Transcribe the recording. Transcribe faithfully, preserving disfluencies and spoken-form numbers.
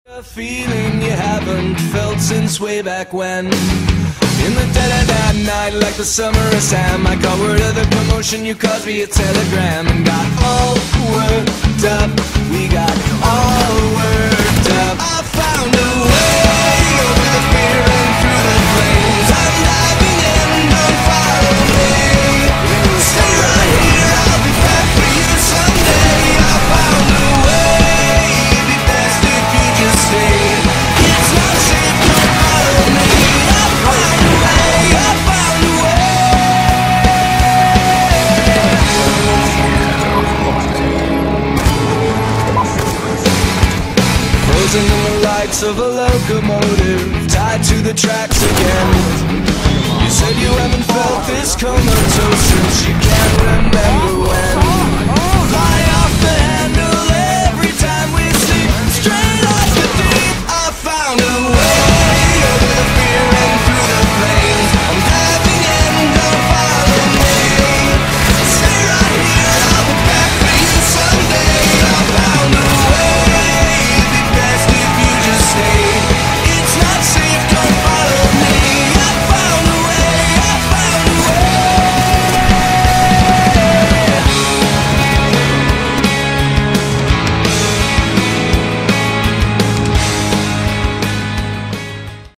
A feeling you haven't felt since way back when. In the dead of that night, like the summer of Sam, I got word of the promotion, you caused me a telegram, and got all worked up. We got all worked up. I found a way over the fear and through the flames. I'm diving in, don't follow me. Stay right here, I'll be back for you someday. I found a way, it'd be best if you just stay. It's not safe, don't follow me. I found a way, I found a way. Frozen in the lights of a locomotive, tied to the tracks again. You said you haven't felt this comatose since you can't remember when.